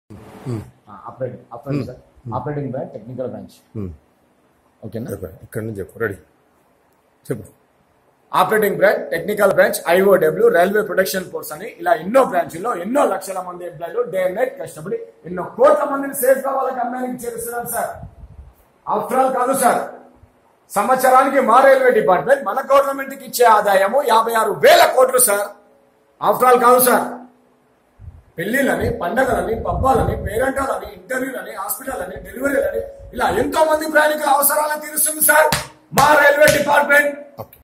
Operating sir, operating branch, technical branch. ఓకేనా, ఇక్కడ నుంచి చెప్పు. రెడీ, చెప్పు. Operating branch, technical branch, IOW, railway protection force అని ఇలా ఎన్నో బ్రాంచ్ల్లో ఎన్నో లక్షల మంది ఎంప్లాయీలు డే అండ్ నైట్ కష్టపడి ఎన్నో కోట్ల మందిని సేఫ్ గా వాళ్ళకి అమ్మాయికి చేరుస్తున్నారు సార్. ఆఫ్టర్ ఆల్ కాదు సార్, సంవత్సరానికి మా రైల్వే డిపార్ట్మెంట్ మన గవర్నమెంట్ కి ఇచ్చే ఆదాయము 56,000 కోట్లు సార్. ఆఫ్టర్ ఆల్ కాదు సార్, పెళ్లిళ్ళని, పండగలని, పబ్బాలని, పేరెంటాలని, ఇంటర్వ్యూలని, హాస్పిటల్ అని, డెలివరీలని ఇలా ఎంతో మంది ప్రయాణికుల అవసరాలను తీరుస్తుంది సార్ మా రైల్వే డిపార్ట్మెంట్.